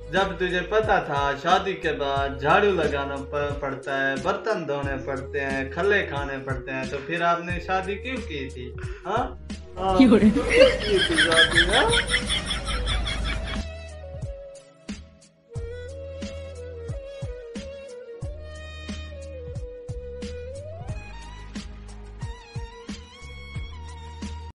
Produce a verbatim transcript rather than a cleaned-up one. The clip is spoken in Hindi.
जब तुझे पता था शादी के बाद झाड़ू लगाना प- पड़ता है, बर्तन धोने पड़ते हैं, खल्ले खाने पड़ते हैं, तो फिर आपने शादी क्यों की थी? हाँ हाँ, क्यों की थी शादी? हाँ?